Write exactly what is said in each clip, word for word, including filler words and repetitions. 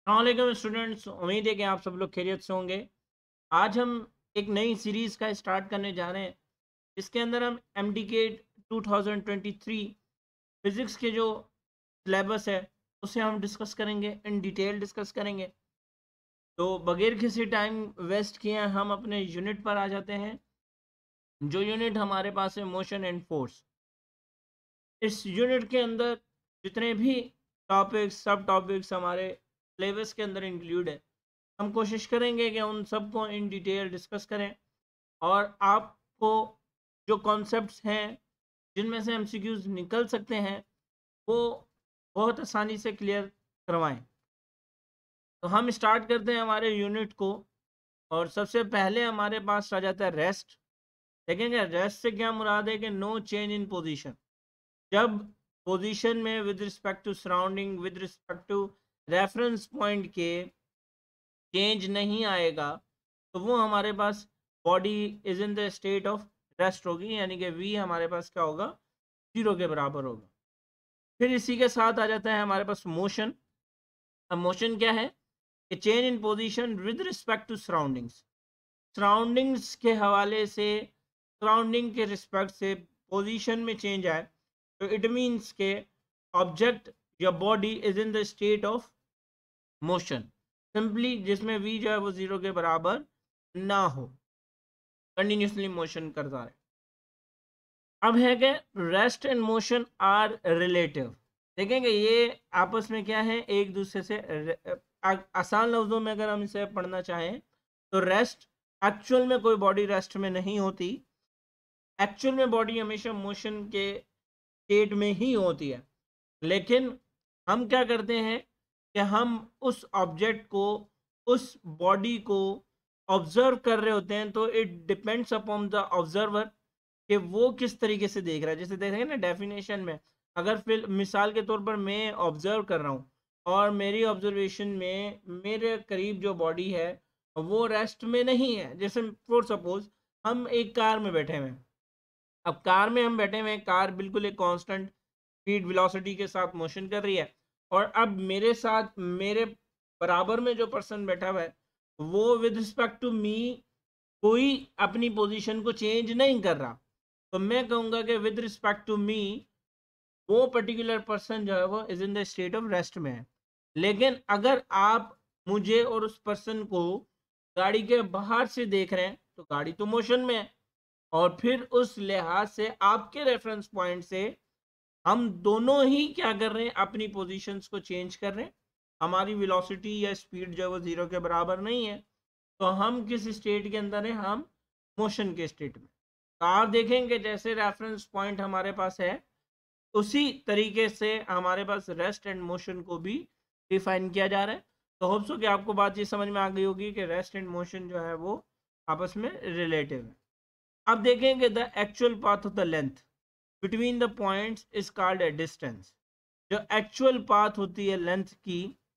अस्सलामुअलैकुम स्टूडेंट्स, उम्मीद है कि आप सब लोग खैरियत से होंगे। आज हम एक नई सीरीज़ का स्टार्ट करने जा रहे हैं, जिसके अंदर हम एम डी के two thousand twenty three physics के जो सिलेबस है, उसे हम डिस्कस करेंगे, इन डिटेल डिस्कस करेंगे। तो बगैर किसी टाइम वेस्ट किए हम अपने यूनिट पर आ जाते हैं। जो यूनिट हमारे पास है, मोशन एंड फोर्स। इस यूनिट के अंदर जितने भी टॉपिक्स, सब टॉपिक्स हमारे सिलेबस के अंदर इंक्लूड है, हम कोशिश करेंगे कि उन सबको इन डिटेल डिस्कस करें और आपको जो कॉन्सेप्ट्स हैं जिनमें से एमसीक्यूज निकल सकते हैं, वो बहुत आसानी से क्लियर करवाएं। तो हम स्टार्ट करते हैं हमारे यूनिट को, और सबसे पहले हमारे पास आ जाता है रेस्ट। देखेंगे रेस्ट से क्या मुराद है कि नो चेंज इन पोजीशन। जब पोजीशन में with respect to surrounding, with respect to reference point के चेंज नहीं आएगा, तो वो हमारे पास body is in the state of rest होगी, यानी कि वी हमारे पास क्या होगा, जीरो के बराबर होगा। फिर इसी के साथ आ जाता है हमारे पास मोशन। अब मोशन क्या है कि change in position with respect to surroundings. Surroundings के हवाले से, सराउंडिंग के रिस्पेक्ट से पोजीशन में चेंज आए, तो इट मीन्स के ऑब्जेक्ट या body is in the state of motion, simply जिसमें वी जो है वो जीरो के बराबर ना हो, कंटिन्यूसली मोशन करता रहे। अब है कि rest and motion are relative. देखेंगे ये आपस में क्या है, एक दूसरे से रे- आ- आसान लफ्जों में अगर हम इसे पढ़ना चाहें, तो रेस्ट, एक्चुअल में कोई बॉडी रेस्ट में नहीं होती। एक्चुअल में बॉडी हमेशा मोशन के स्टेट में ही होती है। लेकिन हम क्या करते हैं कि हम उस ऑब्जेक्ट को, उस बॉडी को ऑब्जर्व कर रहे होते हैं, तो it depends upon the observer कि वो किस तरीके से देख रहा है। जैसे देखेंगे ना डेफिनेशन में, अगर फिर मिसाल के तौर पर मैं ऑब्जर्व कर रहा हूँ और मेरी ऑब्जर्वेशन में मेरे करीब जो बॉडी है वो रेस्ट में नहीं है। जैसे फॉर सपोज हम एक कार में बैठे हुए हैं। अब कार में हम बैठे हुए हैं, कार बिल्कुल एक कांस्टेंट स्पीड वेलोसिटी के साथ मोशन कर रही है, और अब मेरे साथ, मेरे बराबर में जो पर्सन बैठा हुआ है, वो विद रिस्पेक्ट टू मी कोई अपनी पोजीशन को चेंज नहीं कर रहा। तो मैं कहूँगा कि विद रिस्पेक्ट टू मी वो पर्टिकुलर पर्सन जो है वो is in the state of rest में है। लेकिन अगर आप मुझे और उस पर्सन को गाड़ी के बाहर से देख रहे हैं, तो गाड़ी तो मोशन में है, और फिर उस लिहाज से आपके रेफरेंस पॉइंट से हम दोनों ही क्या कर रहे हैं, अपनी पोजीशंस को चेंज कर रहे हैं। हमारी वेलोसिटी या स्पीड जो है वो जीरो के बराबर नहीं है, तो हम किस स्टेट के अंदर हैं, हम मोशन के स्टेट में। तो आप देखेंगे जैसे रेफरेंस पॉइंट हमारे पास है, उसी तरीके से हमारे पास रेस्ट एंड मोशन को भी डिफाइन किया जा रहा है। तो होप सो कि आपको बात ये समझ में आ गई होगी कि रेस्ट एंड मोशन जो है वो आपस में रिलेटिव है। अब देखेंगे the actual path of the length between the points is called a distance. जो एक्चुअल पाथ होती है लेंथ की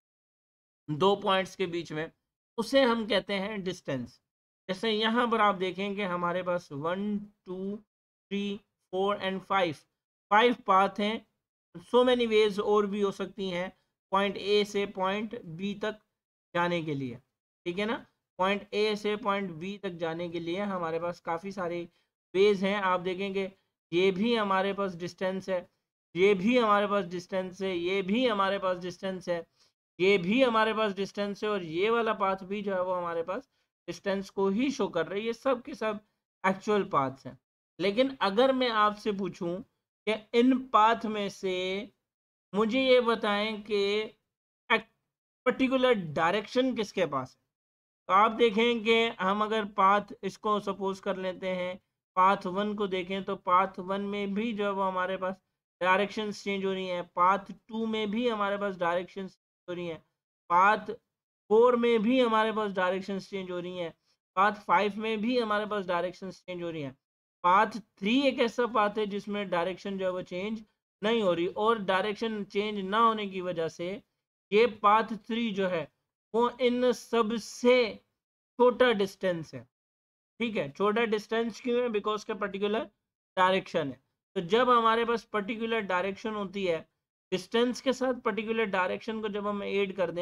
दो पॉइंट्स के बीच में, उसे हम कहते हैं डिस्टेंस। जैसे यहाँ पर आप देखेंगे हमारे पास one, two, three, four and five, five path हैं। सो मैनी वेज और भी हो सकती हैं पॉइंट ए से पॉइंट बी तक जाने के लिए, ठीक है ना। पॉइंट ए से पॉइंट बी तक जाने के लिए हमारे पास काफ़ी सारे वेज हैं। आप देखेंगे ये भी हमारे पास डिस्टेंस है, ये भी हमारे पास डिस्टेंस है, ये भी हमारे पास डिस्टेंस है, ये भी हमारे पास डिस्टेंस है, और ये वाला पाथ भी जो है वो हमारे पास डिस्टेंस को ही शो कर रहे हैं। ये सब के सब एक्चुअल पाथ्स हैं। लेकिन अगर मैं आपसे पूछूं कि इन पाथ में से मुझे ये बताएं कि एक पर्टिकुलर डायरेक्शन किसके पास है, तो आप देखें कि हम अगर पाथ इसको सपोज कर लेते हैं, पाथ वन को देखें, तो पाथ वन में भी जो है वो हमारे पास डायरेक्शंस चेंज हो रही हैं। पाथ टू में भी हमारे पास डायरेक्शंस हो रही हैं। पाथ फोर में भी हमारे पास डायरेक्शंस चेंज हो रही हैं। पाथ फाइव में भी हमारे पास डायरेक्शंस चेंज हो रही हैं। पाथ थ्री एक ऐसा पाथ है जिसमें डायरेक्शन जो है वो चेंज नहीं हो रही, और डायरेक्शन चेंज ना होने की वजह से ये पाथ थ्री जो है वो इन सब से छोटा डिस्टेंस है। ठीक है, छोटा डिस्टेंस क्यों है, बिकॉज का पर्टिकुलर डायरेक्शन है। तो जब हमारे पास पर्टिकुलर डायरेक्शन होती है, डिस्टेंस के साथ पर्टिकुलर डायरेक्शन को जब हम ऐड कर दें,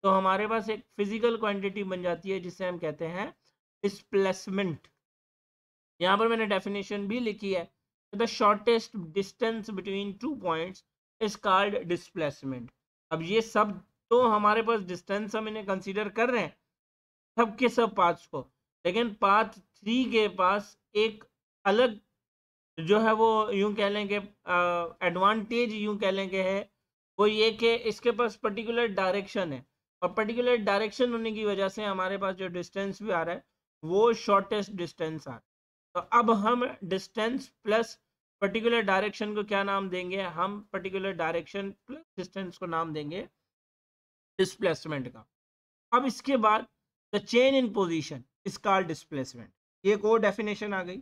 तो हमारे पास एक फिजिकल क्वांटिटी बन जाती है जिसे हम कहते हैं डिस्प्लेसमेंट। यहाँ पर मैंने डेफिनेशन भी लिखी है, the shortest distance between two points is called displacement. अब ये सब तो हमारे पास डिस्टेंस हम इन्हें कंसीडर कर रहे हैं सब के सब पाथ्स को, लेकिन पाथ थ्री के पास एक अलग जो है वो यूं कह लेंगे एडवांटेज यूं कह लेंगे है, वो ये कि इसके पास पर्टिकुलर डायरेक्शन है, और पर्टिकुलर डायरेक्शन होने की वजह से हमारे पास जो डिस्टेंस भी आ रहा है वो शॉर्टेस्ट डिस्टेंस आ रहा है। तो अब हम डिस्टेंस प्लस पर्टिकुलर डायरेक्शन को क्या नाम देंगे, हम पर्टिकुलर डायरेक्शन प्लस डिस्टेंस को नाम देंगे डिस्प्लेसमेंट का। अब इसके बाद the change in position is called displacement. ये एक और डेफिनेशन आ गई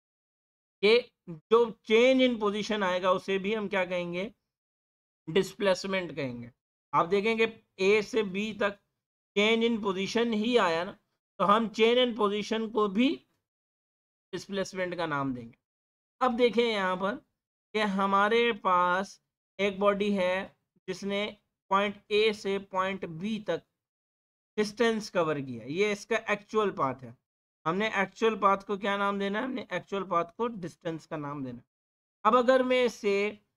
कि जो चेंज इन पोजीशन आएगा उसे भी हम क्या कहेंगे, डिस्प्लेसमेंट कहेंगे। आप देखेंगे ए से बी तक चेंज इन पोजीशन ही आया ना, तो हम चेंज इन पोजीशन को भी डिस्प्लेसमेंट का नाम देंगे। अब देखें यहाँ पर कि हमारे पास एक बॉडी है जिसने पॉइंट ए से पॉइंट बी तक डिस्टेंस कवर किया, ये इसका एक्चुअल पाथ है। हमने एक्चुअल पाथ को क्या नाम देना है, हमने एक्चुअल पाथ को डिस्टेंस का नाम देना। अब अगर मैं इसे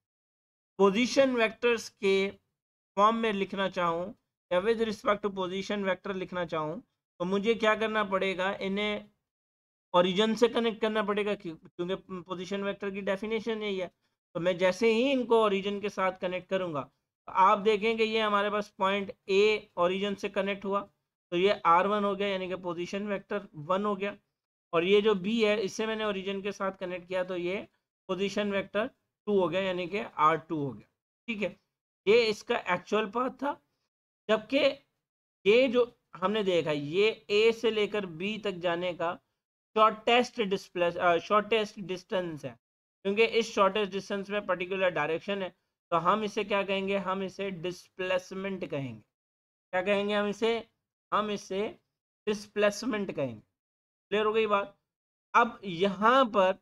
पोजीशन वेक्टर्स के फॉर्म में लिखना चाहूँ या with respect to position vector लिखना चाहूँ, तो मुझे क्या करना पड़ेगा, इन्हें ओरिजिन से कनेक्ट करना पड़ेगा क्योंकि पोजीशन वेक्टर की डेफिनेशन यही है। तो मैं जैसे ही इनको ओरिजिन के साथ कनेक्ट करूंगा तो आप देखेंगे ये हमारे पास पॉइंट ए ओरिजिन से कनेक्ट हुआ, तो ये आर वन हो गया यानी कि पोजीशन वेक्टर वन हो गया, और ये जो बी है इससे मैंने ओरिजिन के साथ कनेक्ट किया तो ये पोजीशन वेक्टर टू हो गया यानी कि आर टू हो गया। ठीक है, ये इसका एक्चुअल पाथ था। जबकि ये जो हमने देखा ये ए से लेकर बी तक जाने का शॉर्टेस्ट डिस्प्लेस शॉर्टेस्ट डिस्टेंस है, क्योंकि इस शॉर्टेस्ट डिस्टेंस में पर्टिकुलर डायरेक्शन है, तो हम इसे क्या कहेंगे, हम इसे डिस्प्लेसमेंट कहेंगे। क्या कहेंगे हम इसे, हम इसे डिस्प्लेसमेंट कहेंगे। क्लियर हो गई बात। अब यहाँ पर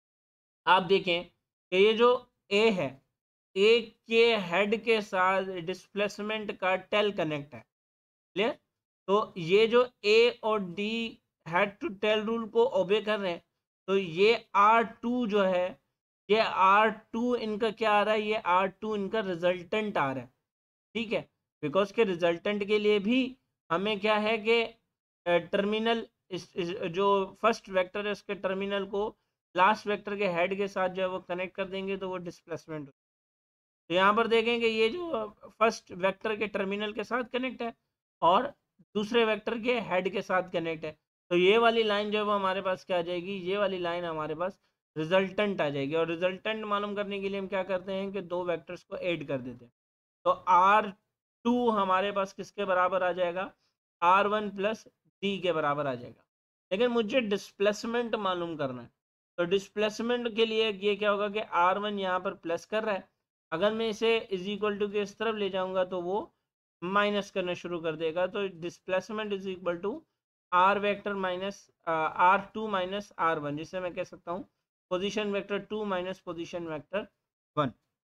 आप देखें कि ये जो ए है, ए के हेड के साथ डिस्प्लेसमेंट का टेल कनेक्ट है। क्लियर, तो ये जो ए और D head to tail rule को ओबे कर रहे हैं, तो ये आर टू जो है, ये आर टू इनका क्या आ रहा है, ये आर टू इनका रिजल्टेंट आ रहा है। ठीक है, बिकॉज के रिजल्टेंट के लिए भी हमें क्या है कि टर्मिनल इस, इस जो फर्स्ट वेक्टर है उसके टर्मिनल को लास्ट वेक्टर के हेड के साथ जो है वो कनेक्ट कर देंगे तो वो डिस्प्लेसमेंट। तो यहाँ पर देखेंगे ये जो फर्स्ट वेक्टर के टर्मिनल के साथ कनेक्ट है और दूसरे वेक्टर के हेड के साथ कनेक्ट है, तो ये वाली लाइन जो है वो हमारे पास क्या आ जाएगी, ये वाली लाइन हमारे पास रिजल्टेंट आ जाएगी। और रिजल्टेंट मालूम करने के लिए हम क्या करते हैं कि दो वेक्टर्स को ऐड कर देते हैं, तो आर टू हमारे पास किसके बराबर आ जाएगा, आर वन प्लस डी के बराबर आ जाएगा। लेकिन मुझे डिस्प्लेसमेंट मालूम करना है, तो डिस्प्लेसमेंट के लिए ये क्या होगा कि आर वन यहाँ पर प्लस कर रहा है, अगर मैं इसे इज इक्वल टू के इस तरफ ले जाऊंगा तो वो माइनस करना शुरू कर देगा। तो displacement is equal to R vector minus R two minus R one, जिससे मैं कह सकता हूँ position vector two minus position vector one.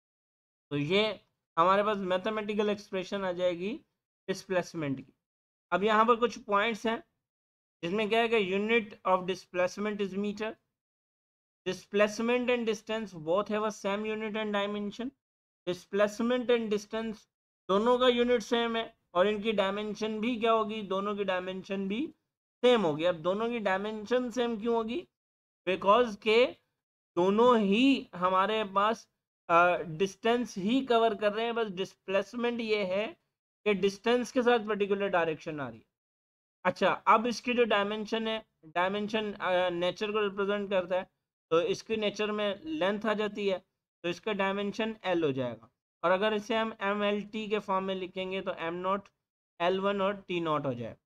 तो ये हमारे पास मैथमेटिकल एक्सप्रेशन आ जाएगी डिस्प्लेसमेंट की। अब यहाँ पर कुछ पॉइंट्स हैं जिसमें क्या है कि unit of displacement is metre, displacement and distance both have a same unit and dimension। displacement and distance दोनों का यूनिट सेम है और इनकी डायमेंशन भी क्या होगी, दोनों की डायमेंशन भी सेम होगी। अब दोनों की डायमेंशन सेम क्यों होगी, बिकॉज के दोनों ही हमारे पास डिस्टेंस uh, ही कवर कर रहे हैं, बस डिस्प्लेसमेंट ये है कि डिस्टेंस के साथ पर्टिकुलर डायरेक्शन आ रही है। अच्छा, अब इसकी जो डायमेंशन है, डायमेंशन नेचर को रिप्रेजेंट करता है, तो इसकी नेचर में लेंथ आ जाती है, तो इसका डायमेंशन एल हो जाएगा। और अगर इसे हम एम एल टी के फॉर्म में लिखेंगे तो एम नॉट एल वन और टी नॉट हो जाएगा।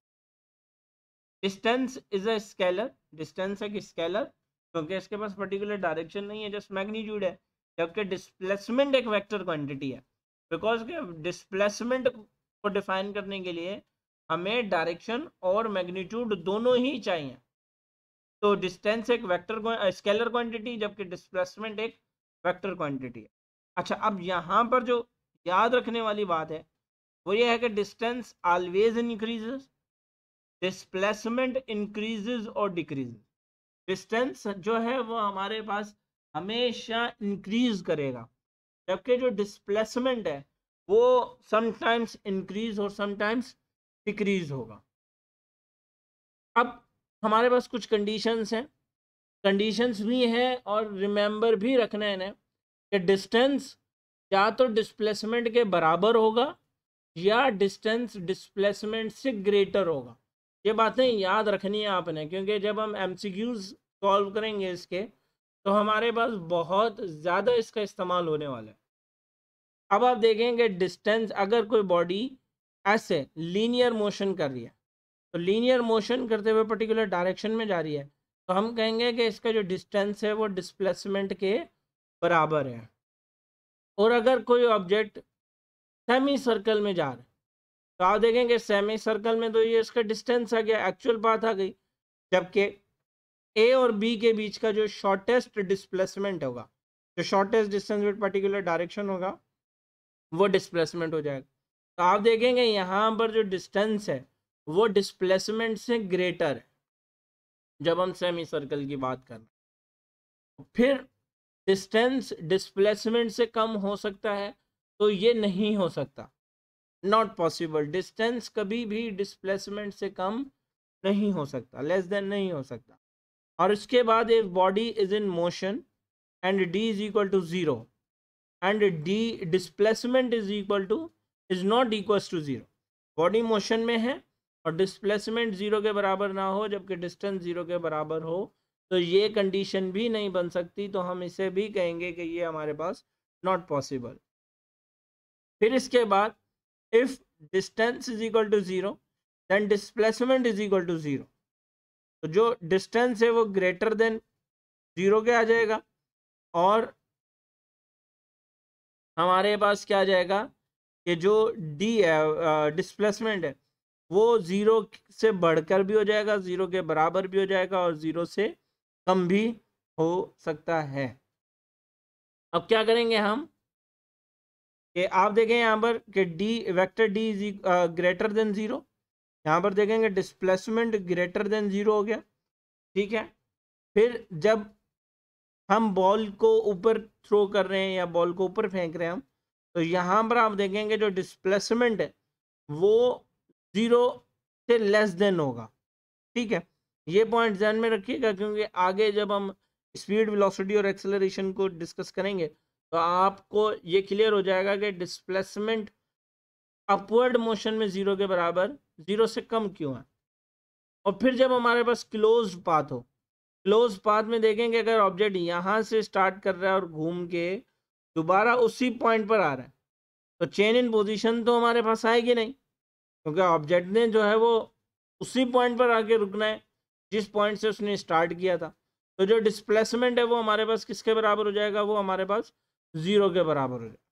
Distance is a scalar, distance एक स्केलर क्योंकि इसके पास पर्टिकुलर डायरेक्शन नहीं है, जस्ट मैग्नीट्यूड है। जबकि डिस्प्लेसमेंट एक वेक्टर क्वांटिटी है, बिकॉज के डिस्प्लेसमेंट को डिफाइन करने के लिए हमें डायरेक्शन और मैग्नीट्यूड दोनों ही चाहिए। तो डिस्टेंस एक वेक्टर स्केलर क्वांटिटी, जबकि डिस्प्लेसमेंट एक वेक्टर क्वांटिटी है। अच्छा, अब यहाँ पर जो याद रखने वाली बात है वो ये है कि distance always increases, displacement increases और डिक्रीजेस। डिस्टेंस जो है वो हमारे पास हमेशा इंक्रीज करेगा, जबकि जो डिस्प्लेसमेंट है वो समटाइम्स इंक्रीज और समटाइम्स डिक्रीज होगा। अब हमारे पास कुछ कंडीशंस हैं, कंडीशंस भी हैं और रिमेंबर भी रखना है ना कि डिस्टेंस या तो डिस्प्लेसमेंट के बराबर होगा या डिस्टेंस डिस्प्लेसमेंट से ग्रेटर होगा। ये बातें याद रखनी है आपने, क्योंकि जब हम एमसीक्यूज सॉल्व करेंगे इसके तो हमारे पास बहुत ज़्यादा इसका इस्तेमाल होने वाला है। अब आप देखेंगे डिस्टेंस, अगर कोई बॉडी ऐसे लीनियर मोशन कर रही है, तो लीनियर मोशन करते हुए पर्टिकुलर डायरेक्शन में जा रही है, तो हम कहेंगे कि इसका जो डिस्टेंस है वो डिस्प्लेसमेंट के बराबर है। और अगर कोई ऑब्जेक्ट सेमी सर्कल में जा रहा है तो आप देखेंगे सेमी सर्कल में तो ये इसका डिस्टेंस आ गया, एक्चुअल बात आ गई, जबकि ए और बी के बीच का जो शॉर्टेस्ट डिस्प्लेसमेंट होगा, जो shortest distance with particular direction होगा, वो डिस्प्लेसमेंट हो जाएगा। तो आप देखेंगे यहाँ पर जो डिस्टेंस है वो डिस्प्लेसमेंट से ग्रेटर है जब हम सेमी सर्कल की बात कर रहे हैं। फिर डिस्टेंस डिस्प्लेसमेंट से कम हो सकता है, तो ये नहीं हो सकता, नॉट पॉसिबल। डिस्टेंस कभी भी डिस्प्लेसमेंट से कम नहीं हो सकता, लेस देन नहीं हो सकता। और इसके बाद एक body is in motion and D is equal to zero and D displacement is equal to is not equal to zero. Body motion में है और डिस्प्लेसमेंट जीरो के बराबर ना हो जबकि डिस्टेंस जीरो के बराबर हो, तो ये कंडीशन भी नहीं बन सकती, तो हम इसे भी कहेंगे कि ये हमारे पास नॉट पॉसिबल। फिर इसके बाद if distance is equal to zero then displacement is equal to zero, तो जो डिस्टेंस है वो ग्रेटर देन जीरो के आ जाएगा और हमारे पास क्या आ जाएगा कि जो डी है डिस्प्लेसमेंट है वो ज़ीरो से बढ़कर भी हो जाएगा, ज़ीरो के बराबर भी हो जाएगा और ज़ीरो से कम भी हो सकता है। अब क्या करेंगे हम कि आप देखें यहाँ पर कि D vector D is greater than zero, यहाँ पर देखेंगे डिस्प्लेसमेंट ग्रेटर देन ज़ीरो हो गया, ठीक है। फिर जब हम बॉल को ऊपर थ्रो कर रहे हैं या बॉल को ऊपर फेंक रहे हैं हम, तो यहाँ पर आप देखेंगे जो डिस्प्लेसमेंट है वो ज़ीरो से लेस देन होगा, ठीक है। ये पॉइंट ध्यान में रखिएगा क्योंकि आगे जब हम स्पीड वेलोसिटी और एक्सेलरेशन को डिस्कस करेंगे तो आपको ये क्लियर हो जाएगा कि डिस्प्लेसमेंट अपवर्ड मोशन में ज़ीरो के बराबर ज़ीरो से कम क्यों है। और फिर जब हमारे पास क्लोज पाथ हो, क्लोज पाथ में देखेंगे अगर ऑब्जेक्ट यहाँ से स्टार्ट कर रहा है और घूम के दोबारा उसी पॉइंट पर आ रहा है तो चेंज इन पोजीशन तो हमारे पास आएगी नहीं, क्योंकि ऑब्जेक्ट ने जो है वो उसी पॉइंट पर आके रुकना है जिस पॉइंट से उसने स्टार्ट किया था। तो जो डिस्प्लेसमेंट है वो हमारे पास किसके बराबर हो जाएगा, वो हमारे पास ज़ीरो के बराबर हो जाएगा,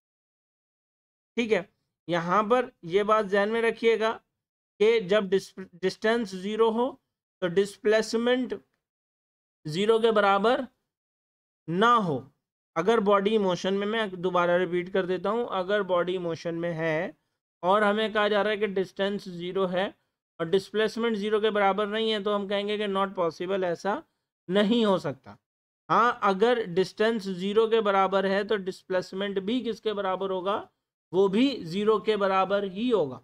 ठीक है। यहाँ पर ये बात ध्यान में रखिएगा कि जब डिस्टेंस ज़ीरो हो तो डिस्प्लेसमेंट ज़ीरो के बराबर ना हो। अगर बॉडी मोशन में, मैं दोबारा रिपीट कर देता हूँ, अगर बॉडी मोशन में है और हमें कहा जा रहा है कि डिस्टेंस ज़ीरो है और डिस्प्लेसमेंट ज़ीरो के बराबर नहीं है, तो हम कहेंगे कि नॉट पॉसिबल, ऐसा नहीं हो सकता। हाँ, अगर डिस्टेंस ज़ीरो के बराबर है तो डिस्प्लेसमेंट भी किसके बराबर होगा, वो भी ज़ीरो के बराबर ही होगा।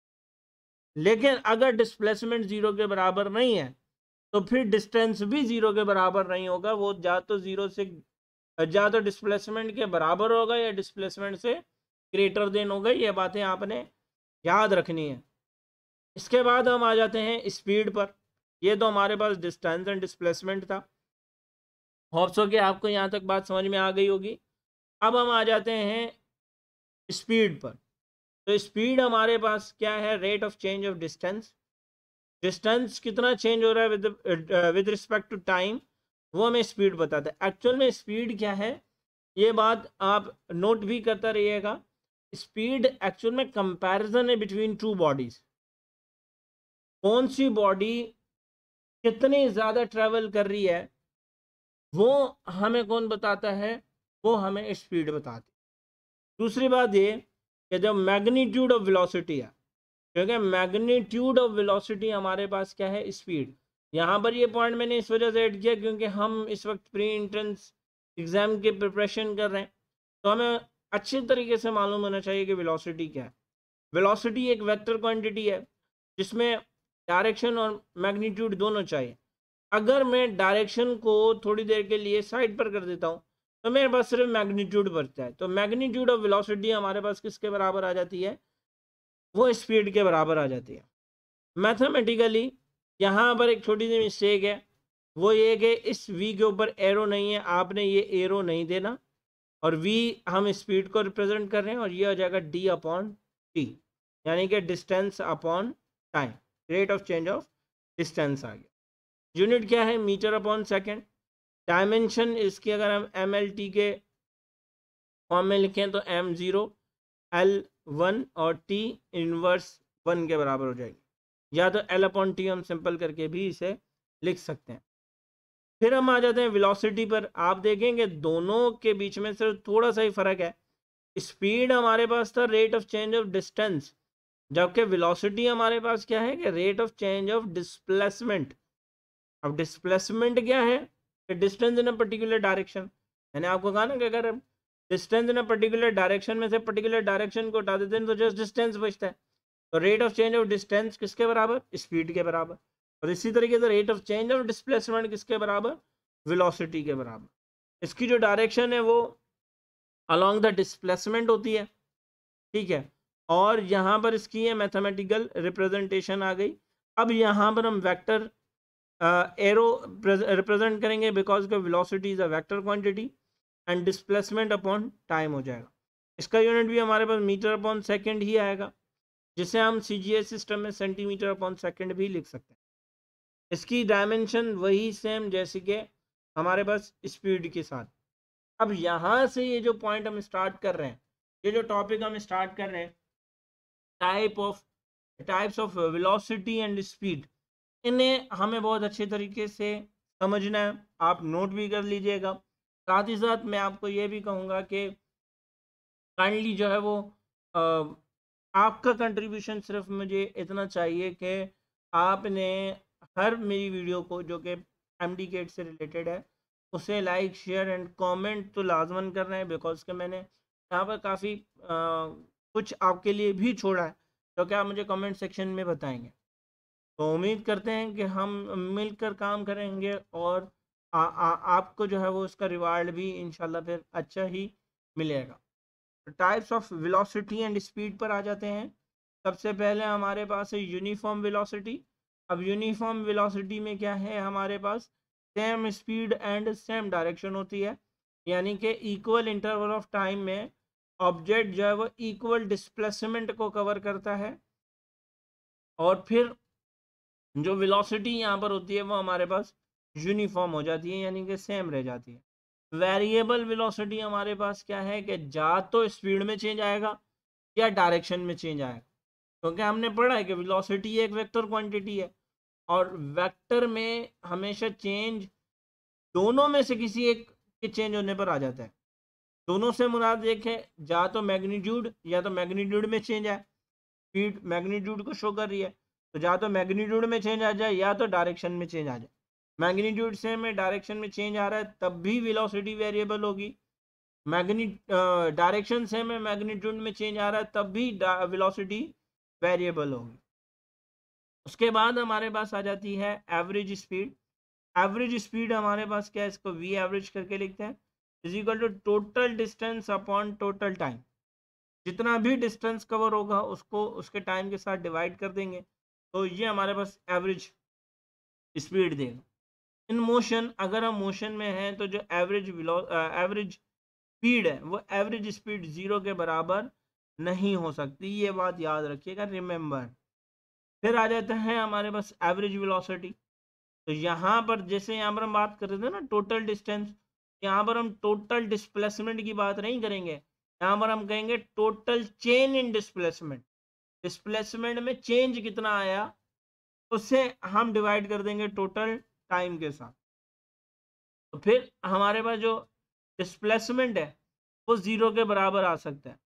लेकिन अगर डिस्प्लेसमेंट ज़ीरो के बराबर नहीं है तो फिर डिस्टेंस भी ज़ीरो के बराबर नहीं होगा, वो या तो ज़ीरो से या तो डिस्प्लेसमेंट के बराबर होगा या डिस्प्लेसमेंट से ग्रेटर देन होगा। ये बातें आपने याद रखनी है। इसके बाद हम आ जाते हैं स्पीड पर। ये तो हमारे पास डिस्टेंस एंड डिस्प्लेसमेंट था। होप्स हो कि आपको यहाँ तक बात समझ में आ गई होगी। अब हम आ जाते हैं स्पीड पर। तो स्पीड हमारे पास क्या है, rate of change of distance. Distance कितना चेंज हो रहा है with with respect to time, वो हमें स्पीड बताता है। एक्चुअल में स्पीड क्या है ये बात आप नोट भी करता रहिएगा। स्पीड एक्चुअल में कंपैरिजन है बिटवीन टू बॉडीज। कौन सी बॉडी कितनी ज़्यादा ट्रैवल कर रही है वो हमें कौन बताता है, वो हमें स्पीड बताती है। दूसरी बात ये कि जो मैग्नीट्यूड ऑफ वेलोसिटी है, क्योंकि मैग्नीट्यूड ऑफ वेलोसिटी हमारे पास क्या है, स्पीड। यहाँ पर ये पॉइंट मैंने इस वजह से ऐड किया क्योंकि हम इस वक्त प्री एंट्रेंस एग्जाम की प्रिपरेशन कर रहे हैं, तो हमें अच्छे तरीके से मालूम होना चाहिए कि वेलोसिटी क्या है। वेलोसिटी एक वेक्टर क्वांटिटी है जिसमें डायरेक्शन और मैग्नीट्यूड दोनों चाहिए। अगर मैं डायरेक्शन को थोड़ी देर के लिए साइड पर कर देता हूँ तो मेरे पास सिर्फ मैग्नीट्यूड बचता है। तो मैग्नीट्यूड ऑफ वेलोसिटी हमारे पास किसके बराबर आ जाती है, वो स्पीड के बराबर आ जाती है। मैथमेटिकली यहाँ पर एक छोटी सी मिस्टेक है, वो ये कि इस v के ऊपर एरो नहीं है, आपने ये एरो नहीं देना, और v हम स्पीड को रिप्रेजेंट कर रहे हैं, और ये हो जाएगा d अपॉन टी, यानी कि distance upon time, rate of change of distance आ गया। यूनिट क्या है, मीटर अपॉन सेकेंड। डायमेंशन इसकी अगर हम एम एल टी के फॉर्म में लिखें तो एम ज़ीरो, एल वन और टी इनवर्स वन के बराबर हो जाएगी, या तो एल अपॉन टी हम सिंपल करके भी इसे लिख सकते हैं। फिर हम आ जाते हैं वेलोसिटी पर। आप देखेंगे दोनों के बीच में सिर्फ थोड़ा सा ही फर्क है। स्पीड हमारे पास था rate of change of distance, जबकि वेलोसिटी हमारे पास क्या है कि rate of change of displacement. अब डिस्प्लेसमेंट क्या है, distance in a particular direction. मैंने आपको कहा ना कि अगर distance in a particular direction में से पर्टिकुलर डायरेक्शन को हटा देते हैं तो जस्ट डिस्टेंस बचता है। तो rate of change of distance किसके बराबर, स्पीड के बराबर। और इसी तरीके से rate of change of displacement किसके बराबर, वेलोसिटी के बराबर। इसकी जो डायरेक्शन है वो अलोंग द डिस्प्लेसमेंट होती है, ठीक है। और यहाँ पर इसकी है मैथमेटिकल रिप्रेजेंटेशन आ गई। अब यहाँ पर हम वेक्टर एरो रिप्रेजेंट करेंगे बिकॉज का velocity is a vector quantity and displacement upon time हो जाएगा। इसका यूनिट भी हमारे पास मीटर अपॉन सेकेंड ही आएगा, जिसे हम सी जी एस सिस्टम में सेंटीमीटर अपॉन सेकेंड भी लिख सकते हैं। इसकी डायमेंशन वही सेम जैसे कि हमारे पास स्पीड के साथ। अब यहाँ से ये जो पॉइंट हम स्टार्ट कर रहे हैं, ये जो टॉपिक हम स्टार्ट कर रहे हैं, type of types of velocity and speed, इन्हें हमें बहुत अच्छे तरीके से समझना है। आप नोट भी कर लीजिएगा। साथ ही साथ मैं आपको ये भी कहूँगा कि काइंडली जो है वो आ, आपका कंट्रीब्यूशन सिर्फ मुझे इतना चाहिए कि आपने हर मेरी वीडियो को जो कि एम डी केट से रिलेटेड है उसे लाइक शेयर एंड कमेंट तो लाजमन करना है, बिकॉज के मैंने यहाँ पर काफ़ी कुछ आपके लिए भी छोड़ा है जो कि आप मुझे कमेंट सेक्शन में बताएंगे। तो उम्मीद करते हैं कि हम मिलकर काम करेंगे और आ, आ, आपको जो है वो उसका रिवार्ड भी इंशाल्लाह फिर अच्छा ही मिलेगा। Types of velocity and speed पर आ जाते हैं। सबसे पहले हमारे पास है यूनिफॉर्म वेलोसिटी। अब यूनिफॉर्म वेलोसिटी में क्या है, हमारे पास same speed and same direction होती है, यानी कि इक्वल इंटरवल ऑफ टाइम में ऑब्जेक्ट जो है वो इक्वल डिस्प्लेसमेंट को कवर करता है, और फिर जो वेलोसिटी यहाँ पर होती है वो हमारे पास यूनिफॉर्म हो जाती है, यानी कि सेम रह जाती है। वेरिएबल वेलोसिटी हमारे पास क्या है कि जा तो स्पीड में चेंज आएगा या डायरेक्शन में चेंज आएगा, क्योंकि हमने पढ़ा है कि वेलोसिटी एक वेक्टर क्वांटिटी है और वेक्टर में हमेशा चेंज दोनों में से किसी एक के चेंज होने पर आ जाता है। दोनों से मुराद एक है, जा तो मैग्नीट्यूड या तो मैग्नीट्यूड में चेंज आए, स्पीड मैग्नीट्यूड को शो कर रही है, तो या तो मैग्नीट्यूड में चेंज आ जाए या तो डायरेक्शन में चेंज आ जाए। मैग्नीट्यूड से में डायरेक्शन में चेंज आ रहा है तब भी वेलोसिटी वेरिएबल होगी, मैग्नी डायरेक्शन से में मैग्नीट्यूड में चेंज आ रहा है तब भी वेलोसिटी वेरिएबल होगी। उसके बाद हमारे पास आ जाती है एवरेज स्पीड। एवरेज स्पीड हमारे पास क्या है, इसको वी एवरेज करके लिखते हैं, is equal to total distance upon total time. जितना भी डिस्टेंस कवर होगा उसको उसके टाइम के साथ डिवाइड कर देंगे, तो ये हमारे पास एवरेज स्पीड देगा। इन मोशन, अगर हम मोशन में हैं तो जो एवरेज एवरेज स्पीड है वो एवरेज स्पीड जीरो के बराबर नहीं हो सकती, ये बात याद रखिएगा, रिमेंबर। फिर आ जाता है हमारे पास एवरेज वेलोसिटी। तो यहाँ पर जैसे यहाँ पर हम बात कर रहे थे ना टोटल डिस्टेंस, यहाँ पर हम टोटल डिस्प्लेसमेंट की बात नहीं करेंगे, यहाँ पर हम कहेंगे total change in displacement. Displacement में चेंज कितना आया उससे हम डिवाइड कर देंगे टोटल टाइम के साथ। तो फिर हमारे पास जो डिस्प्लेसमेंट है वो ज़ीरो के बराबर आ सकता है।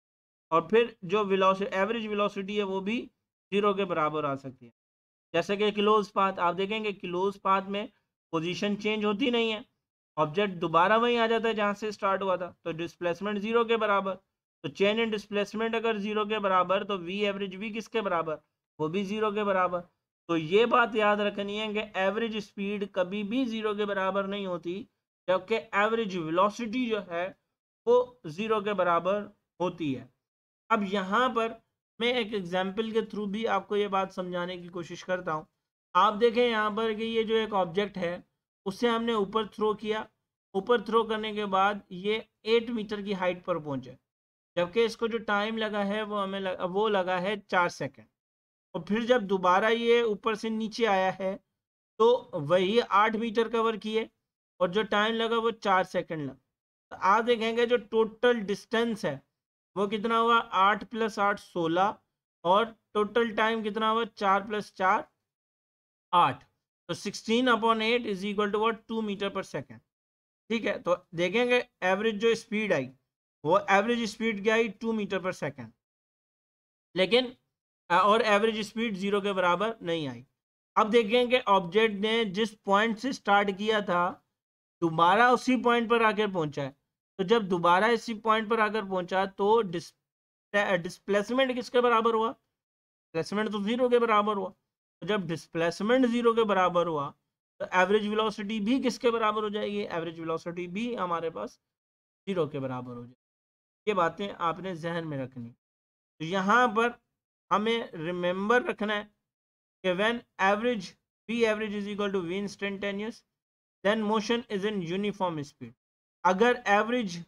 और फिर जो वेलोसिटी एवरेज वेलोसिटी है वो भी जीरो के बराबर आ सकती है। जैसे कि क्लोज पाथ, आप देखेंगे क्लोज पाथ में पोजीशन चेंज होती नहीं है, ऑब्जेक्ट दोबारा वहीं आ जाता है जहां से स्टार्ट हुआ था, तो डिस्प्लेसमेंट जीरो के बराबर। तो चेंज इन डिस्प्लेसमेंट अगर जीरो के बराबर तो वी एवरेज भी किसके बराबर, वो भी जीरो के बराबर। तो ये बात याद रखनी है कि एवरेज स्पीड कभी भी जीरो के बराबर नहीं होती, जबकि एवरेज वेलोसिटी जो है वो जीरो के बराबर होती है। अब यहाँ पर मैं एक एग्जाम्पल के थ्रू भी आपको ये बात समझाने की कोशिश करता हूँ। आप देखें यहाँ पर कि ये जो एक ऑब्जेक्ट है उसे हमने ऊपर थ्रो किया, ऊपर थ्रो करने के बाद ये एट मीटर की हाइट पर पहुंचे, जबकि इसको जो टाइम लगा है वो हमें लगा, वो लगा है चार सेकंड। और फिर जब दोबारा ये ऊपर से नीचे आया है तो वही आठ मीटर कवर किए और जो टाइम लगा वो चार सेकंड लगा। तो आप देखेंगे जो टोटल डिस्टेंस है वो कितना हुआ, आठ प्लस आठ सोलह, और टोटल टाइम कितना हुआ, चार प्लस चार आठ। तो sixteen upon eight is equal to what, two metre per second. ठीक है, तो देखेंगे एवरेज जो स्पीड आई वो एवरेज स्पीड क्या आई, टू मीटर पर सेकेंड, लेकिन और एवरेज स्पीड जीरो के बराबर नहीं आई। अब देखेंगे ऑब्जेक्ट ने जिस पॉइंट से स्टार्ट किया था दोबारा उसी पॉइंट पर आकर पहुंचा है, तो जब दोबारा इसी पॉइंट पर आकर पहुंचा तो डिस डिस्प्लेसमेंट किसके बराबर हुआ, डिस्प्लेसमेंट तो जीरो के बराबर हुआ। तो जब डिस्प्लेसमेंट जीरो के बराबर हुआ तो एवरेज वेलोसिटी भी किसके बराबर हो जाएगी, एवरेज वेलोसिटी भी हमारे पास जीरो के बराबर हो जाएगी। ये बातें आपने जहन में रखनी। तो यहाँ पर हमें रिमेंबर रखना है कि when average V average is equal to V instantaneous then motion is in uniform speed. अगर एवरेज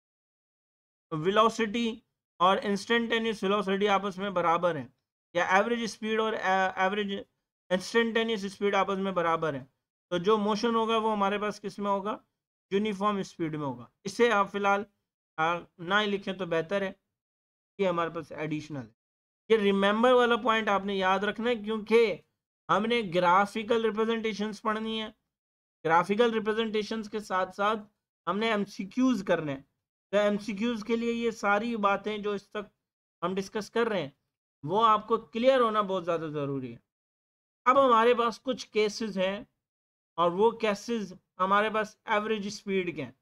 वेलोसिटी और इंस्टेंटेनियस वेलोसिटी आपस में बराबर है, या एवरेज स्पीड और एवरेज इंस्टेंटेनियस स्पीड आपस में बराबर है, तो जो मोशन होगा वो हमारे पास किस में होगा, यूनिफॉर्म स्पीड में होगा। इसे आप फिलहाल ना ही लिखें तो बेहतर है, ये हमारे पास एडिशनल है। ये रिमेंबर वाला पॉइंट आपने याद रखना है, क्योंकि हमने ग्राफिकल रिप्रेजेंटेशंस पढ़नी है, ग्राफिकल रिप्रेजेंटेशंस के साथ साथ हमने एमसीक्यूज करने हैं। तो एमसीक्यूज के लिए ये सारी बातें जो इस तक हम डिस्कस कर रहे हैं वो आपको क्लियर होना बहुत ज़्यादा ज़रूरी है। अब हमारे पास कुछ केसेस हैं और वो केसेस हमारे पास एवरेज स्पीड के हैं।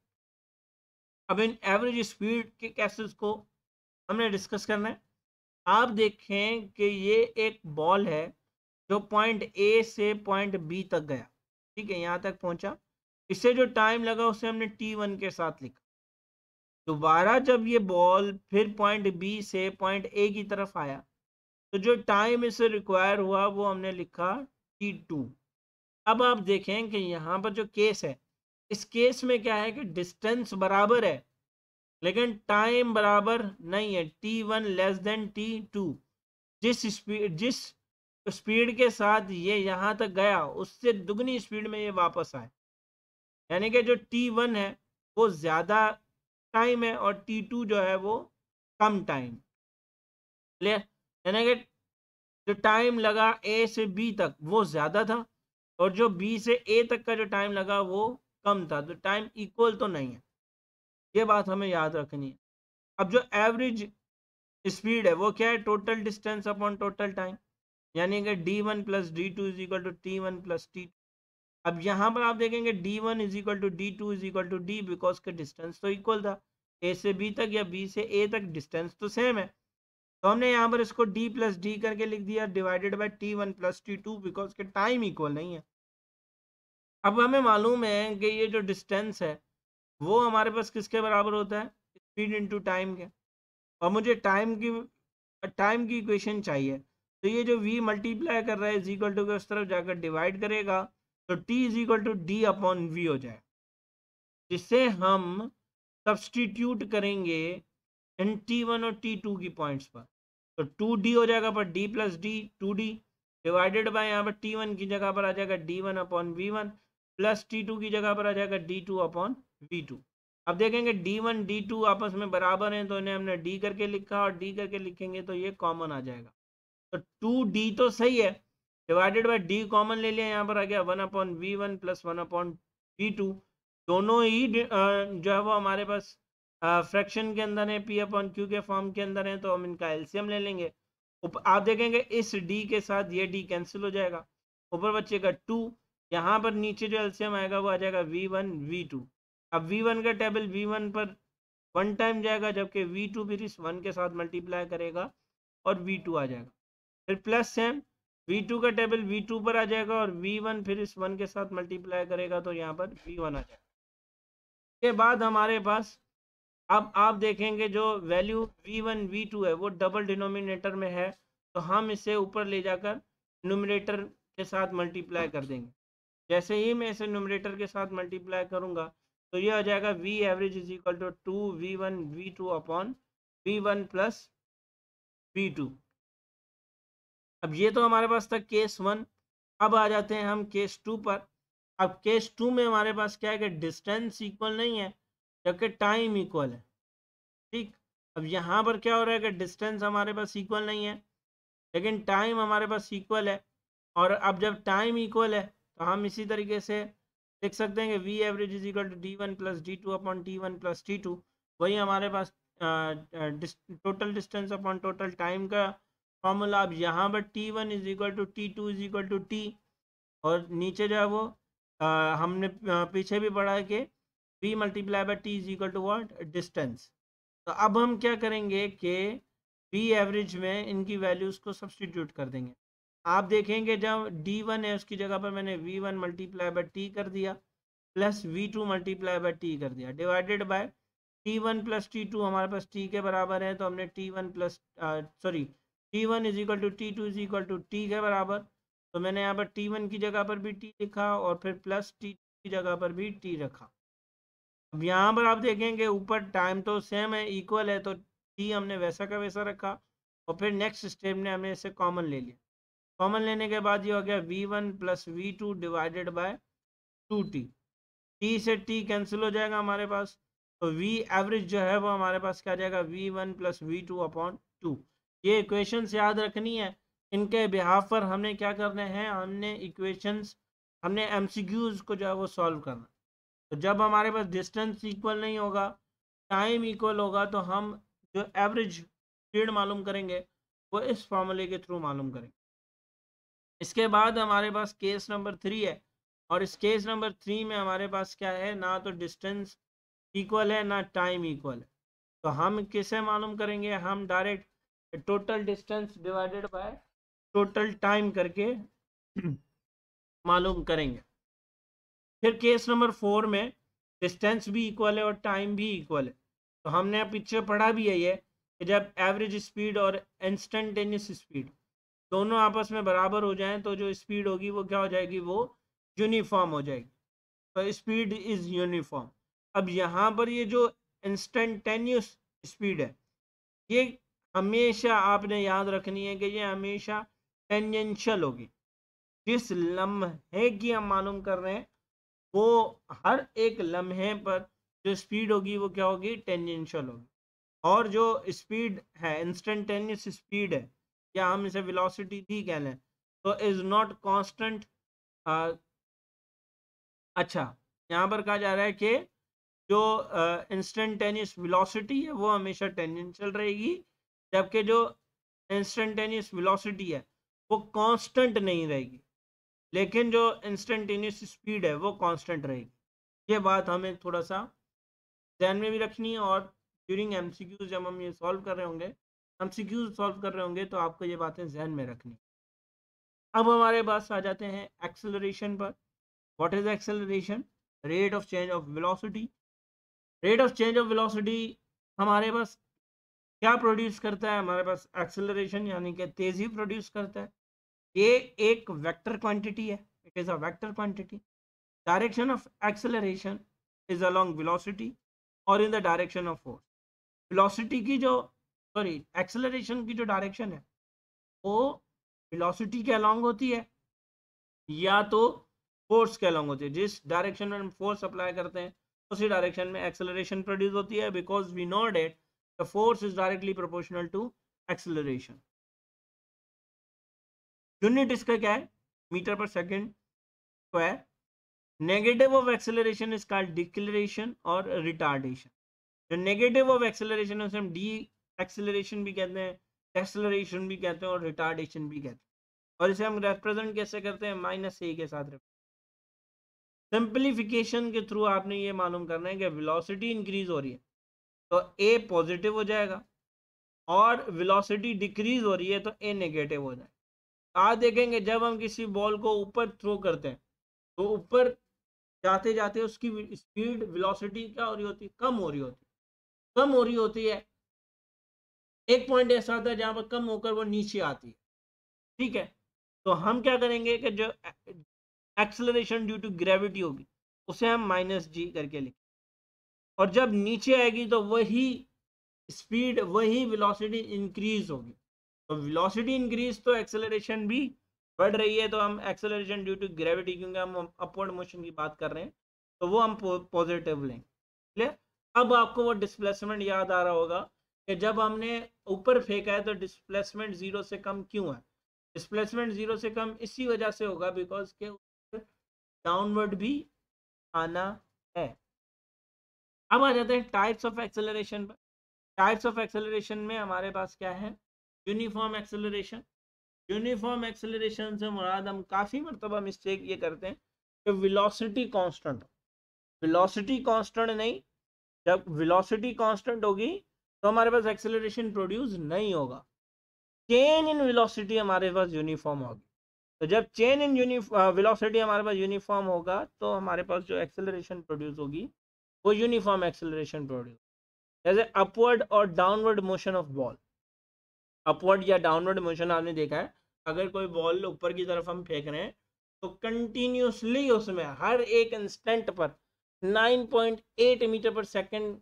अब इन एवरेज स्पीड के केसेस को हमने डिस्कस करना है। आप देखें कि ये एक बॉल है जो पॉइंट ए से पॉइंट बी तक गया, ठीक है, यहाँ तक पहुँचा। इसे जो टाइम लगा उसे हमने टी वन के साथ लिखा। दोबारा जब ये बॉल फिर पॉइंट बी से पॉइंट ए की तरफ आया तो जो टाइम इसे रिक्वायर हुआ वो हमने लिखा टी टू। अब आप देखें कि यहाँ पर जो केस है, इस केस में क्या है कि डिस्टेंस बराबर है लेकिन टाइम बराबर नहीं है, T one less than T two. जिस स्पीड जिस स्पीड के साथ ये यहाँ तक गया उससे दुगनी स्पीड में ये वापस आए, यानी कि जो टी वन है वो ज़्यादा टाइम है और टी टू जो है वो कम टाइम। क्लियर, यानी कि जो टाइम लगा ए से बी तक वो ज़्यादा था और जो बी से ए तक का जो टाइम लगा वो कम था, तो टाइम इक्वल तो नहीं है, ये बात हमें याद रखनी है। अब जो एवरेज स्पीड है वो क्या है, total distance upon total time, यानी कि D one plus D two is equal to T one plus T two. अब यहाँ पर आप देखेंगे D one is equal to D two is equal to D, because के डिस्टेंस तो equal था, ए से बी तक या बी से ए तक डिस्टेंस तो सेम है। तो हमने यहाँ पर इसको d प्लस डी करके लिख दिया divided by T one plus T two, because के टाइम इक्वल नहीं है। अब हमें मालूम है कि ये जो डिस्टेंस है वो हमारे पास किसके बराबर होता है, स्पीड इनटू टाइम के, और मुझे टाइम की टाइम की इक्वेशन चाहिए। तो ये जो v मल्टीप्लाई कर रहा है इज इक्वल टू के उस तरफ जाकर डिवाइड करेगा तो t is equal to D upon V हो जाए, जिससे हम सब्सटीट्यूट करेंगे इन टी वन और टी टू की पॉइंट्स पर। तो टू डी हो जाएगा पर D plus D, two D divided by यहाँ पर टी वन की जगह पर आ जाएगा D one upon V one, plus T two की जगह पर आ जाएगा D two upon V two. अब देखेंगे डी वन डी टू आपस में बराबर हैं तो इन्हें हमने डी करके लिखा और डी करके लिखेंगे तो ये कॉमन आ जाएगा। तो टू डी तो सही है, डिवाइडेड बाय डी कॉमन ले लिया, यहाँ पर आ गया one upon V one plus one upon V two. दोनों ही जो है वो हमारे पास फ्रैक्शन के अंदर है, पी अपॉन क्यू के फॉर्म के अंदर है, तो हम इनका एलसीएम ले लेंगे। आप देखेंगे इस डी के साथ ये डी कैंसिल हो जाएगा, ऊपर बचेगा टू, यहाँ पर नीचे जो एलसीएम आएगा वो आ जाएगा वी वन वी टू। अब वी वन का टेबल वी वन पर वन टाइम जाएगा, जबकि वी टू फिर इस वन के साथ मल्टीप्लाई करेगा और वी टू आ जाएगा। फिर प्लस सेम वी टू का टेबल वी टू पर आ जाएगा और वी वन फिर इस वन के साथ मल्टीप्लाई करेगा तो यहाँ पर वी वन आ जाएगा। के बाद हमारे पास अब आप देखेंगे जो value V one V two है वो डबल डिनोमिनेटर में है, तो हम इसे ऊपर ले जाकर न्यूमरेटर के साथ मल्टीप्लाई कर देंगे। जैसे ही मैं इसे न्यूमरेटर के साथ मल्टीप्लाई करूंगा तो ये आ जाएगा V average is equal to two V one V two upon V one plus V two. अब ये तो हमारे पास था केस वन। अब आ जाते हैं हम केस टू पर। अब केस टू में हमारे पास क्या है कि डिस्टेंस इक्वल नहीं है जबकि टाइम इक्वल है। ठीक, अब यहाँ पर क्या हो रहा है कि डिस्टेंस हमारे पास इक्वल नहीं है लेकिन टाइम हमारे पास इक्वल है। और अब जब टाइम इक्वल है तो हम इसी तरीके से लिख सकते हैं कि V average is equal to D one plus D two upon T one plus T two. वही हमारे पास total distance upon total time का फॉर्मूला। अब यहाँ पर T one is equal to T two is equal to T, और नीचे जो है वो आ, हमने आ, पीछे भी पढ़ा है कि V multiply by T is equal to what, distance. तो अब हम क्या करेंगे कि वी एवरेज में इनकी वैल्यूज़ को सब्सटीट्यूट कर देंगे। आप देखेंगे जब डी वन है उसकी जगह पर मैंने V one multiply by T कर दिया plus V two multiply by T कर दिया divided by T one plus T two हमारे पास टी के बराबर है, तो हमने T one plus sorry T one is equal to T two is equal to T के बराबर, तो मैंने यहाँ पर टी वन की जगह पर भी टी लिखा और फिर प्लस टी की जगह पर भी टी रखा। अब यहाँ पर आप देखेंगे ऊपर टाइम तो सेम है, इक्वल है, तो टी हमने वैसा का वैसा रखा और फिर नेक्स्ट स्टेप में हमने इसे कॉमन ले लिया। कॉमन लेने के बाद ये हो गया V one plus V two divided by two T. T से टी कैंसिल हो जाएगा हमारे पास, तो वी एवरेज जो है वो हमारे पास क्या जाएगा V one plus V two upon two. ये इक्वेशंस याद रखनी है, इनके बिहाफ पर हमने क्या करना है, हमने इक्वेशंस हमने एमसीक्यूज को जो है वो सॉल्व करना। तो जब हमारे पास डिस्टेंस इक्वल नहीं होगा, टाइम इक्वल होगा, तो हम जो एवरेज स्पीड मालूम करेंगे वो इस फॉर्मूले के थ्रू मालूम करेंगे। इसके बाद हमारे पास केस नंबर थ्री है, और इस केस नंबर थ्री में हमारे पास क्या है, ना तो डिस्टेंस इक्वल है ना टाइम इक्वल है। तो हम किसे मालूम करेंगे, हम direct total distance divided by total time करके मालूम करेंगे। फिर केस नंबर फोर में डिस्टेंस भी इक्वल है और टाइम भी इक्वल है, तो हमने पीछे पढ़ा भी है ये कि जब एवरेज स्पीड और इंस्टेंटेनियस स्पीड दोनों आपस में बराबर हो जाएं तो जो स्पीड होगी वो क्या हो जाएगी, वो यूनिफॉर्म हो जाएगी। तो स्पीड इज़ यूनिफॉर्म। अब यहाँ पर ये जो इंस्टेंटेनियस स्पीड है ये हमेशा आपने याद रखनी है कि ये हमेशा टेंजेंशियल होगी। जिस लम्हे की हम मालूम कर रहे हैं वो हर एक लम्हे पर जो स्पीड होगी वो क्या होगी, टेंजेंशियल होगी। और जो स्पीड है इंस्टेंटेनियस स्पीड है, या हम इसे वेलोसिटी भी कह लें, तो इज़ नॉट कांस्टेंट। अच्छा, यहाँ पर कहा जा रहा है कि जो इंस्टेंटेनियस वेलोसिटी है वो हमेशा टेंजेंशियल रहेगी, जबकि जो इंस्टेंटेनियस वेलोसिटी है वो कांस्टेंट नहीं रहेगी, लेकिन जो इंस्टेंटेनियस स्पीड है वो कांस्टेंट रहेगी। ये बात हमें थोड़ा सा ध्यान में भी रखनी है, और ड्यूरिंग एमसीक्यूज जब हम ये सॉल्व कर रहे होंगे एमसीक्यूज सॉल्व कर रहे होंगे तो आपको ये बातें ध्यान में रखनी। अब हमारे पास आ जाते हैं एक्सेलरेशन पर। What is acceleration? Rate of change of velocity. Rate of change of velocity हमारे पास क्या प्रोड्यूस करता है, हमारे पास एक्सेलरेशन यानी कि तेज़ी प्रोड्यूस करता है। ये एक वेक्टर क्वांटिटी है, it is a vector quantity. Direction of acceleration is along velocity और in the direction of force. Velocity की जो सॉरी एक्सेलरेशन की जो डायरेक्शन है वो वेलोसिटी के अलोंग होती है या तो फोर्स के अलोंग होती है। जिस डायरेक्शन में हम फोर्स अप्लाई करते हैं उसी डायरेक्शन में एक्सेलरेशन प्रोड्यूस होती है, because we know that the force is directly proportional to acceleration. Unit इसका क्या है, metre per second square. Negative of acceleration is called deceleration और रिटार्डेशन। जो नेगेटिव ऑफ एक्सेलरेशन है उसे हम डी एक्सेलरेशन भी कहते हैं, एक्सेलरेशन भी कहते हैं और रिटार्डेशन भी कहते हैं। और इसे हम रिप्रेजेंट कैसे करते हैं? माइनस ए के साथ। सिंप्लीफिकेशन के थ्रू आपने ये मालूम करना है कि वेलोसिटी इंक्रीज हो रही है तो ए पॉजिटिव हो जाएगा, और वेलोसिटी डिक्रीज हो रही है तो ए नेगेटिव हो जाएगा। आज देखेंगे जब हम किसी बॉल को ऊपर थ्रो करते हैं तो ऊपर जाते जाते उसकी स्पीड वेलोसिटी क्या हो रही होती है? कम हो रही होती है। कम हो रही होती है, एक पॉइंट ऐसा आता है जहां पर कम होकर वो नीचे आती है। ठीक है, तो हम क्या करेंगे कि जो एक्सेलरेशन ड्यू टू ग्रेविटी होगी उसे हम माइनस जी करके लिखें, और जब नीचे आएगी तो वही स्पीड, वही वेलोसिटी इंक्रीज होगी। तो वेलोसिटी इंक्रीज तो एक्सेलरेशन भी बढ़ रही है, तो हम एक्सेलरेशन ड्यू टू ग्रेविटी, क्योंकि हम अपवर्ड मोशन की बात कर रहे हैं तो वो हम पॉजिटिव लेंगे। क्लियर? अब आपको वो डिस्प्लेसमेंट याद आ रहा होगा कि जब हमने ऊपर फेंका है तो डिस्प्लेसमेंट जीरो से कम क्यों है? डिस्प्लेसमेंट जीरो से कम इसी वजह से होगा बिकॉज के डाउनवर्ड भी आना है। अब आ जाते हैं टाइप्स ऑफ एक्सेलरेशन पर। टाइप्स ऑफ एक्सेलरेशन में हमारे पास क्या है? Uniform acceleration. यूनिफॉर्म एक्सेलरेशन से मुराद हम काफ़ी मरतबा मिस्टेक ये करते हैं कि वेलोसिटी कांस्टेंट। वेलोसिटी कांस्टेंट नहीं, जब वेलोसिटी कांस्टेंट होगी तो हमारे पास एक्सेलरेशन प्रोड्यूस नहीं होगा। चेंज इन वेलोसिटी हमारे पास यूनिफॉर्म होगी, तो जब चेंज इन यूनि वेलोसिटी हमारे पास यूनिफॉर्म होगा तो हमारे पास जो एक्सेलरेशन प्रोड्यूस होगी वो यूनिफॉर्म एक्सेलरेशन प्रोड्यूस। जैसे अपवर्ड और downward motion of ball. Upward या डाउनवर्ड मोशन आपने देखा है, अगर कोई बॉल ऊपर की तरफ हम फेंक रहे हैं तो कंटिन्यूसली उसमें हर एक इंस्टेंट पर nine point eight metre per second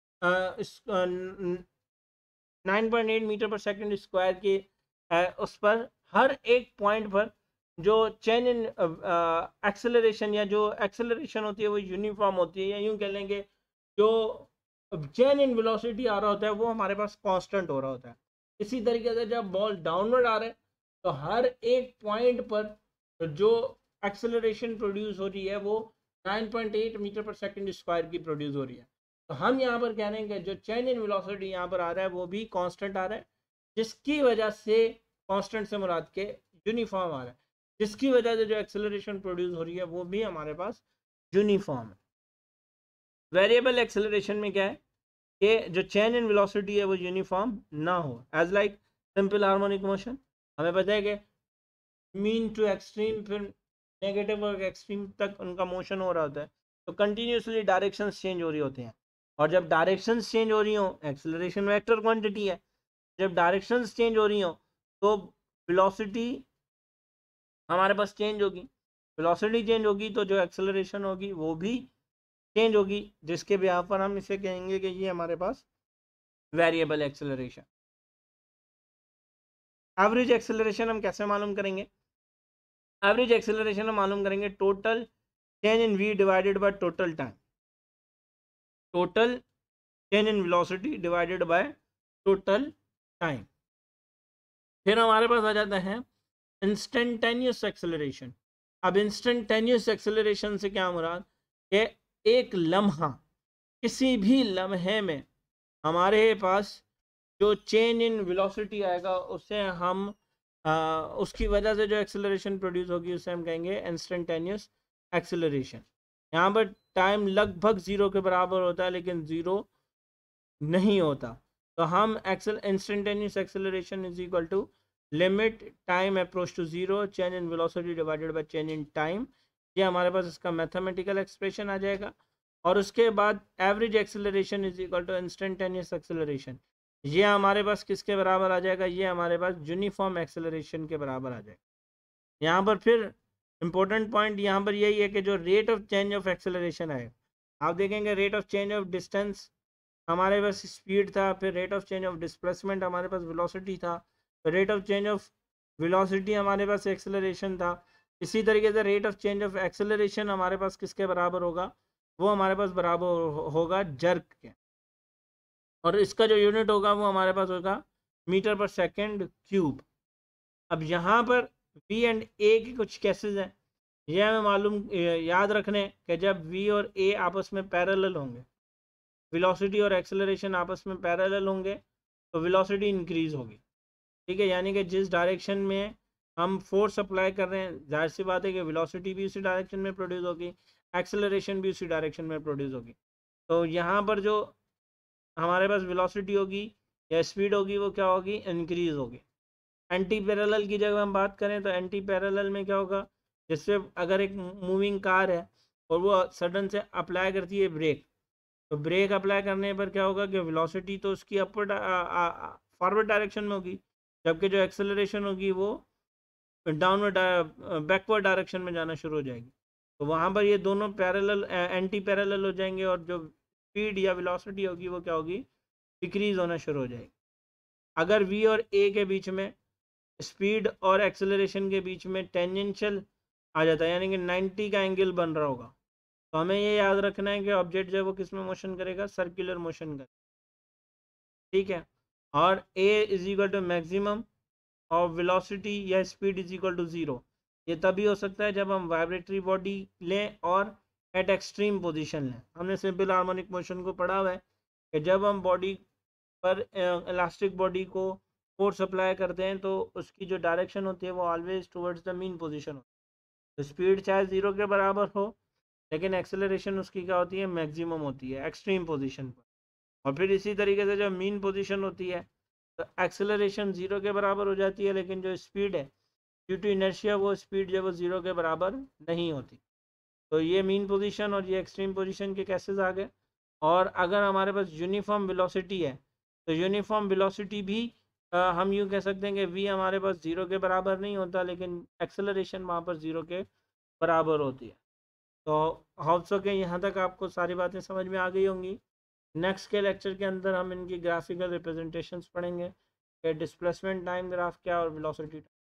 nine point eight metre per second square की उस पर हर एक पॉइंट पर जो चेंज इन एक्सेलरेशन या जो एक्सेलरेशन होती है वो यूनिफॉर्म होती है, या यूं कह लेंगे जो चेंज इन वेलोसिटी आ रहा होता है वो हमारे पास कांस्टेंट हो रहा होता है। इसी तरीके से जब बॉल डाउनवर्ड आ रहा है तो हर एक पॉइंट पर जो एक्सेलरेशन प्रोड्यूस हो रही है वो nine point eight metre per second square की प्रोड्यूस हो रही है। तो हम यहाँ पर कह रहे हैं कि जो चेंज इन वेलोसिटी यहाँ पर आ रहा है वो भी कांस्टेंट आ रहा है, जिसकी वजह से कांस्टेंट से मुराद के यूनिफॉर्म आ रहा है, जिसकी वजह से जो एक्सेलरेशन प्रोड्यूस हो रही है वो भी हमारे पास यूनिफॉर्म है। वेरिएबल एक्सेलरेशन में क्या है कि जो चेंज इन वेलोसिटी है वो यूनिफॉर्म ना हो, as like simple harmonic motion. हमें पता है कि मीन टू एक्सट्रीम फिर नेगेटिव और एक्सट्रीम तक उनका मोशन हो रहा होता है, तो कंटिन्यूसली डायरेक्शंस चेंज हो रही होती हैं, और जब डायरेक्शंस चेंज हो रही हो एक्सेलरेशन वेक्टर क्वांटिटी है, जब डायरेक्शंस चेंज हो रही हो तो वेलोसिटी हमारे पास चेंज होगी। वेलोसिटी चेंज होगी तो जो एक्सेलरेशन होगी वो भी चेंज होगी, जिसके ब्याह पर हम इसे कहेंगे कि ये हमारे पास वेरिएबल एक्सेलरेशन। एवरेज एक्सेलरेशन हम कैसे मालूम करेंगे? एवरेज एक्सेलरेशन हम मालूम करेंगे total change in V divided by total time. Total change in velocity divided by total time. फिर हमारे पास आ जाता है इंस्टेंटेनियस एक्सेलरेशन। अब इंस्टेंटेनियस एक्सेलरेशन से क्या मुराद कि एक लम्हा, किसी भी लम्हे में हमारे पास जो चेंज इन वेलोसिटी आएगा उससे हम आ, उसकी वजह से जो एक्सेलरेशन प्रोड्यूस होगी उसे हम कहेंगे इंस्टेंटेनियस एक्सेलरेशन। यहाँ पर टाइम लगभग ज़ीरो के बराबर होता है लेकिन ज़ीरो नहीं होता, तो हम accel instantaneous acceleration is equal to limit time approach to zero change in velocity divided by change in time. ये हमारे पास इसका मैथमेटिकल एक्सप्रेशन आ जाएगा। और उसके बाद average acceleration is equal to instantaneous acceleration, ये हमारे पास किसके बराबर आ जाएगा? ये हमारे पास यूनिफॉर्म एक्सेलरेशन के बराबर आ जाएगा। यहाँ पर फिर इंपॉर्टेंट पॉइंट यहाँ पर यही है कि जो rate of change of acceleration है, आप देखेंगे rate of change of distance हमारे पास स्पीड था, फिर rate of change of displacement हमारे पास वेलोसिटी था, फिर rate of change of velocity हमारे पास एक्सेलरेशन था। इसी तरीके से rate of change of acceleration हमारे पास किसके बराबर होगा? वो हमारे पास बराबर होगा जर्क के, और इसका जो यूनिट होगा वो हमारे पास होगा मीटर पर सेकंड क्यूब। अब यहाँ पर वी एंड ए के कुछ केसेस हैं, ये हमें मालूम याद रखने कि जब वी और ए आपस में पैरेलल होंगे वेलोसिटी और एक्सेलरेशन आपस में पैरेलल होंगे तो वेलोसिटी इंक्रीज होगी, ठीक है। यानी कि जिस डायरेक्शन में हम फोर्स अप्लाई कर रहे हैं, जाहिर सी बात है कि वेलोसिटी भी उसी डायरेक्शन में प्रोड्यूस होगी, एक्सेलरेशन भी उसी डायरेक्शन में प्रोड्यूस होगी। तो यहाँ पर जो हमारे पास वेलोसिटी होगी या स्पीड होगी वो क्या होगी, इंक्रीज होगी। एंटी पैरेलल की जगह हम बात करें तो एंटी पैरेलल में क्या होगा, जिससे अगर एक मूविंग कार है और वो सडन से अप्लाई करती है ब्रेक, तो ब्रेक अप्लाई करने पर क्या होगा कि वेलोसिटी तो उसकी अपवर्ड फॉरवर्ड डायरेक्शन में होगी, जबकि जो एक्सेलरेशन होगी वो डाउनवर्ड बैकवर्ड डायरेक्शन में जाना शुरू हो जाएगी। तो वहाँ पर ये दोनों पैरेलल एंटी पैरेलल हो जाएंगे और जो स्पीड या वेलोसिटी होगी वो क्या होगी, डिक्रीज होना शुरू हो जाएगी। अगर v और a के बीच में, स्पीड और एक्सेलरेशन के बीच में टेंजेंशियल आ जाता है, यानी कि नाइन्टी का एंगल बन रहा होगा, तो हमें ये याद रखना है कि ऑब्जेक्ट जो है वो किस में मोशन करेगा, सर्कुलर मोशन करेगा, ठीक है। और a is equal to maximum और वेलोसिटी या speed is equal to zero. ये तभी हो सकता है जब हम वाइब्रेटरी बॉडी लें और एट एक्सट्रीम पोजीशन लें। हमने सिंपल हार्मोनिक मोशन को पढ़ा हुआ है कि जब हम बॉडी पर इलास्टिक बॉडी को फोर्स अप्लाई करते हैं तो उसकी जो डायरेक्शन होती है वो always towards the mean position होती है। तो स्पीड चाहे ज़ीरो के बराबर हो लेकिन एक्सेलरेशन उसकी क्या होती है, मैक्सिमम होती है एक्सट्रीम पोजीशन पर। और फिर इसी तरीके से जब मीन पोजीशन होती है तो एक्सेलरेशन ज़ीरो के बराबर हो जाती है, लेकिन जो स्पीड है ड्यू टू इनर्शिया वो स्पीड जो वो ज़ीरो के बराबर नहीं होती। तो ये मीन पोजीशन और ये एक्सट्रीम पोजीशन के केसेस आ गए। और अगर हमारे पास यूनिफॉर्म वेलोसिटी है तो यूनिफॉर्म वेलोसिटी भी आ, हम यूँ कह सकते हैं कि v हमारे पास ज़ीरो के बराबर नहीं होता, लेकिन एक्सेलरेशन वहाँ पर ज़ीरो के बराबर होती है। तो होप सो के यहाँ तक आपको सारी बातें समझ में आ गई होंगी। नेक्स्ट के लेक्चर के अंदर हम इनकी ग्राफिकल रिप्रेजेंटेशंस पढ़ेंगे कि डिस्प्लेसमेंट टाइम ग्राफ क्या और वेलोसिटी